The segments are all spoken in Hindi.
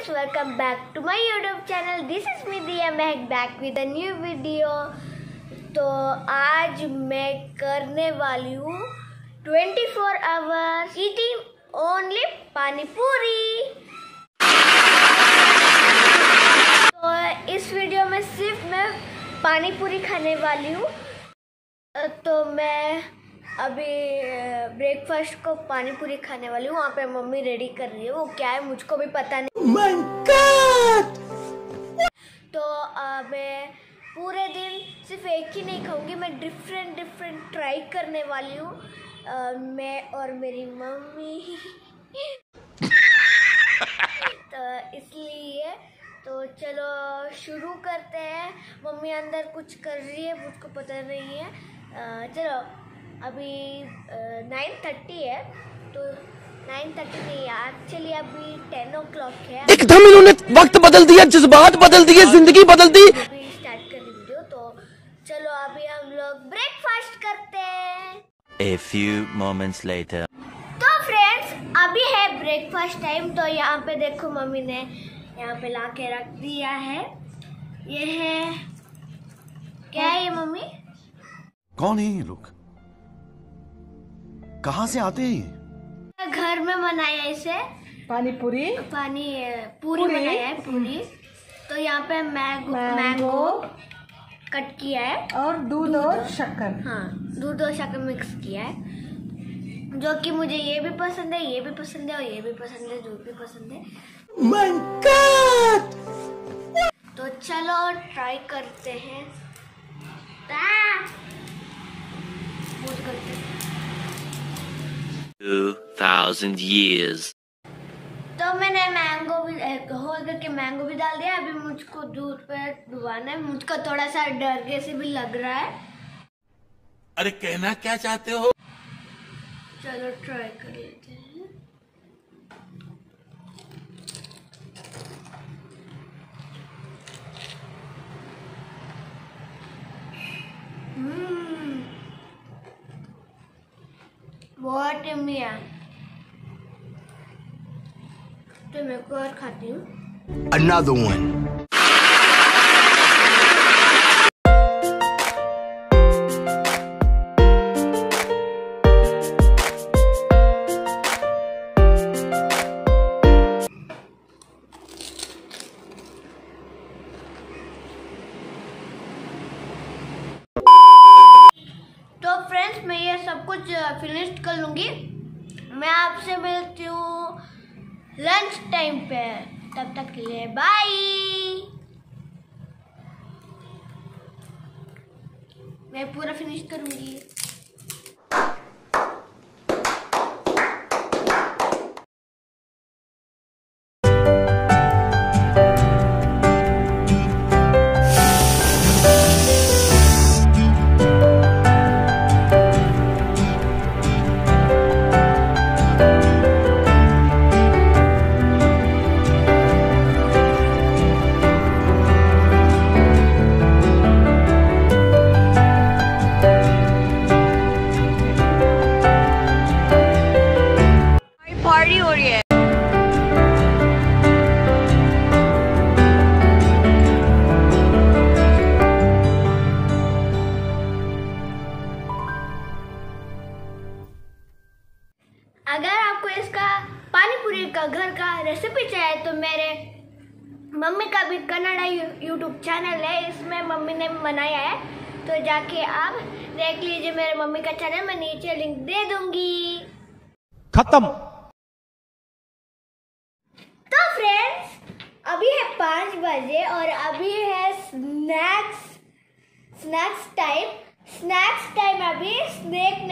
friends, welcome back to my YouTube channel. This is me Diya Mehak back with a new video. तो आज मैं करने वाली हूँ 24 hours eating only पानी पूरी। तो इस वीडियो में सिर्फ मैं पानी पूरी खाने वाली हूँ। तो मैं अभी ब्रेकफास्ट को पानी पूरी खाने वाली हूँ। वहाँ पे मम्मी रेडी कर रही है, वो क्या है मुझको भी पता नहीं। My God! तो मैं पूरे दिन सिर्फ एक ही नहीं खाऊंगी, मैं डिफरेंट ट्राई करने वाली हूँ, मैं और मेरी मम्मी। तो इसलिए तो चलो शुरू करते हैं। मम्मी अंदर कुछ कर रही है, मुझको पता नहीं है। चलो अभी 9:30 है, तो 9:30 नहीं यार, चलिए अभी 10 o'clock है। एकदम इन्होंने वक्त बदल दिया, जज्बात बदल दिए, जिंदगी बदल दी। अभी स्टार्ट कर वीडियो, तो चलो अभी हम लोग ब्रेकफास्ट करते हैं। A few moments later. तो फ्रेंड्स अभी है ब्रेकफास्ट टाइम। तो यहाँ पे देखो मम्मी ने यहाँ पे ला के रख दिया है। ये है, क्या है ये मम्मी? कौन है ये लोग? कहाँ से आते हैं? घर में बनाया इसे पानी पूरी पूरी बनाया है पूरी। तो यहाँ पे मैंगो कट किया है और दूध और शक्कर। हाँ, दूध और शक्कर मिक्स किया है, जो कि मुझे ये भी पसंद है, ये भी पसंद है और ये भी पसंद है, दूध भी पसंद है। My God! तो चलो ट्राई करते हैं। बहुत करते हैं। 2000 years. तो मैंने मैंगो भी होल करके मैंगो भी डाल दिया। अभी मुझको दूध पे डुबाना है। मुझको थोड़ा सा डर के से भी लग रहा है। अरे कहना क्या चाहते हो? चलो ट्राई कर लेते हैं। बहुत यम्मी है। तो मैं को और खाती हूँ। Another one. तो फ्रेंड्स मैं ये सब कुछ फिनिश कर लूँगी। मैं आपसे मिलती हूँ लंच टाइम पे, तब तक के लिए बाय। मैं पूरा फिनिश करूँगी। पार्टी हो रही है। अगर आपको इसका पानी पूरी का घर का रेसिपी चाहिए तो मेरे मम्मी का भी कन्नड़ा यूट्यूब चैनल है, इसमें मम्मी ने बनाया है, तो जाके आप देख लीजिए मेरे मम्मी का चैनल। मैं नीचे लिंक दे दूंगी। खत्म। तो फ्रेंड्स अभी है 5 बजे और अभी है स्नैक्स टाइम। अभी स्नैक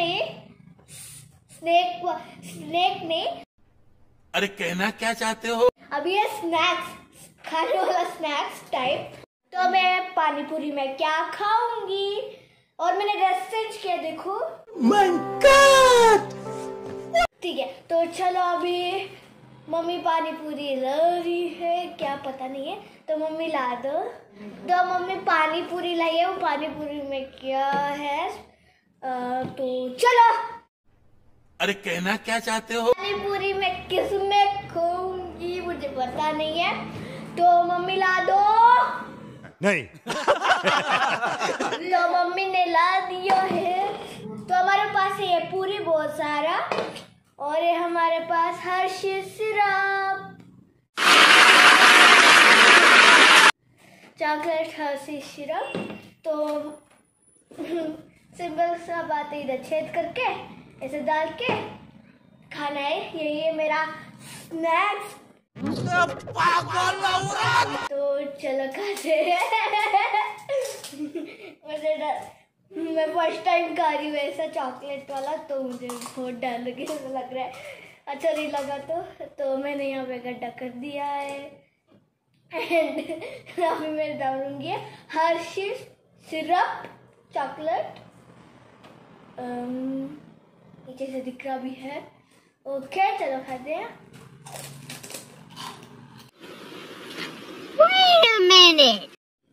नहीं, अरे कहना क्या चाहते हो? अभी है स्नैक्स, खाने वाला स्नैक्स टाइम। तो मैं पानी पूरी में क्या खाऊंगी, और मैंने ड्रेस चेंज किया देखो। My God! ठीक है, तो चलो अभी मम्मी पानी पूरी ला रही है, क्या पता नहीं है, तो मम्मी ला दो। तो मम्मी पानी पूरी लाई है, वो पानी पूरी में क्या है, तो चलो। अरे कहना क्या चाहते हो? पानी पूरी में किसमें खाऊंगी मुझे पता नहीं है, तो मम्मी ला दो। नहीं। तो मम्मी ने ला दिया है। तो हमारे पास है ये पूरी बहुत सारा, और ये हमारे पास Hershey's syrup, chocolate Hershey's syrup. तो सिंपल सा बात है, इधर छेद करके ऐसे डाल के खाना है। यही है मेरा स्नैक्स। तो चलो खाते हैं। मैं फर्स्ट टाइम खा रही हूँ ऐसा चॉकलेट वाला, तो मुझे बहुत डर लग रहा है। अच्छा नहीं लगा तो मैंने यहाँ पे गड्ढा कर दिया है। एंड अभी मैं डालूंगी हर्शीज सिरप चॉकलेट। नीचे से दिख रहा भी है। ओके चलो खाते हैं। Wait a minute.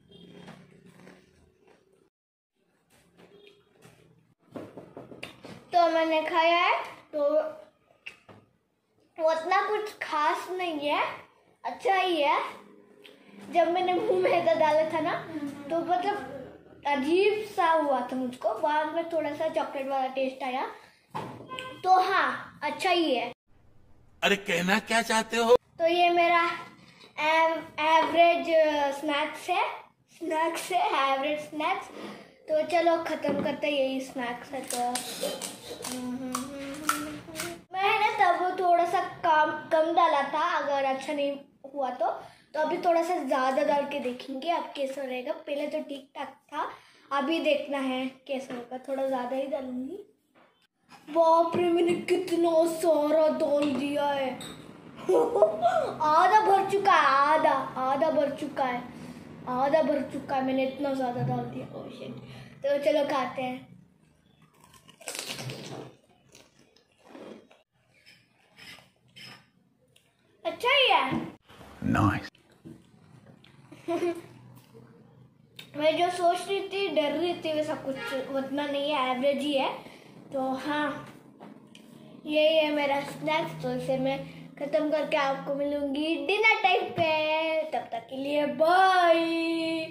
तो मैंने खाया है, तो उतना कुछ खास नहीं है, अच्छा ही है। जब मैंने मुंह में ऐसा डाला था ना, तो मतलब अजीब सा हुआ था मुझको। बाद में थोड़ा सा चॉकलेट वाला टेस्ट आया, तो हाँ अच्छा ही है। अरे कहना क्या चाहते हो? तो ये मेरा एवरेज स्नैक्स है, एवरेज स्नैक्स। तो चलो खत्म करते हैं, यही स्नैक्स है। तो मैंने तब थोड़ा सा कम डाला था, अगर अच्छा नहीं हुआ तो अभी थोड़ा सा ज़्यादा डाल के देखेंगे अब कैसा रहेगा। पहले तो ठीक ठाक था, अभी देखना है कैसा होगा। थोड़ा ज़्यादा ही डालूंगी। बाप रे, मैंने कितना सारा डाल दिया है। आधा भर चुका है, आधा भर चुका है। मैंने इतना ज़्यादा डाल दिया। Oh shit. तो चलो खाते हैं। अच्छा ही है। Nice. मैं जो सोच रही थी, डर रही थी, वैसा कुछ उतना नहीं है, एवरेज ही है। तो हाँ, यही है मेरा स्नैक्स। तो इसे मैं खत्म करके आपको मिलूंगी डिनर टाइम पे। तब तक के लिए बाय।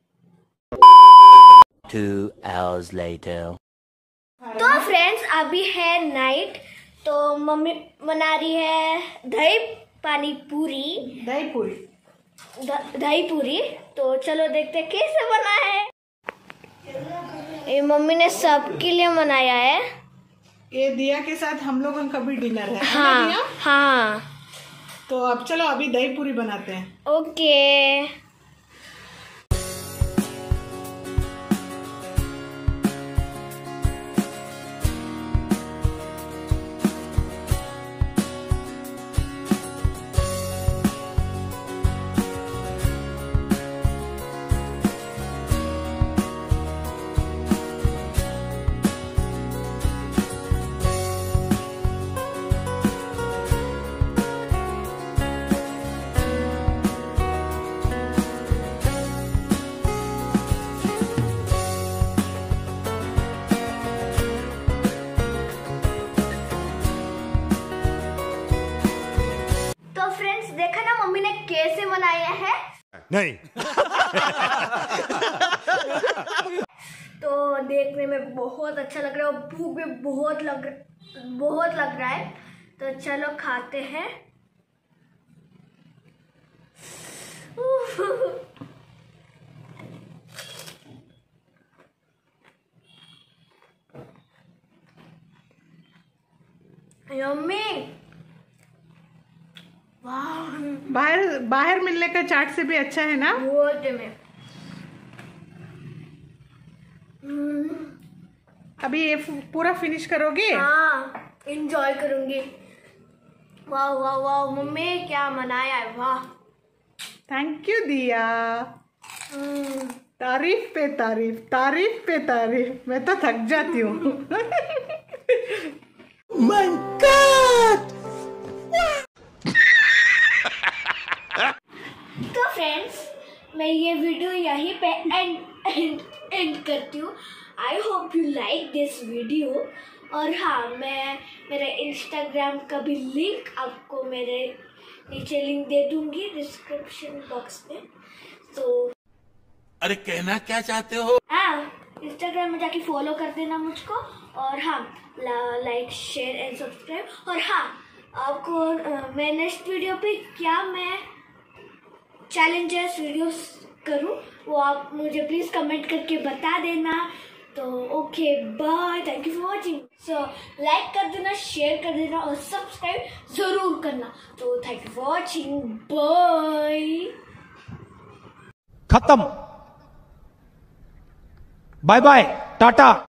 2 hours later. तो फ्रेंड्स अभी है नाइट, तो मम्मी बना रही है दही पूरी। तो चलो देखते हैं कैसे बना है। ये मम्मी ने सबके लिए बनाया है। ये दिया के साथ हम लोगों का भी डिनर है। हाँ दिया? हाँ। तो अब चलो अभी दही पूरी बनाते हैं। ओके। देखा ना मम्मी ने कैसे बनाया है। नहीं। तो देखने में बहुत अच्छा लग रहा है और भूख भी बहुत लग रहा है। तो चलो खाते हैं। यम्मी। बाहर मिलने का चाट से भी अच्छा है ना। बहुत में अभी ये पूरा फिनिश करोगे। हाँ, एंजॉय करूंगी। वाह वाह वाह मम्मी क्या बनाया है। वाह, थैंक यू दिया। तारीफ पे तारीफ, तारीफ पे तारीफ। मैं तो थक जाती हूँ। My God! तो फ्रेंड्स मैं ये वीडियो यहीं पे एंड करती हूँ। I hope you like this video. और हाँ, मैं मेरे इंस्टाग्राम का भी लिंक आपको मेरे नीचे लिंक दे दूंगी डिस्क्रिप्शन बॉक्स में। तो अरे कहना क्या चाहते हो? हाँ, इंस्टाग्राम में जाके फॉलो कर देना मुझको, और हाँ लाइक शेयर एंड सब्सक्राइब। और हाँ, आपको मैं नेक्स्ट वीडियो पे क्या मैं चैलेंजर्स वीडियोस करूँ वो आप मुझे प्लीज़ कमेंट करके बता देना। तो okay bye, thank you for watching. So like कर देना, शेयर कर देना और सब्सक्राइब ज़रूर करना। तो thank you for watching, bye. खत्म, बाय बाय, टाटा।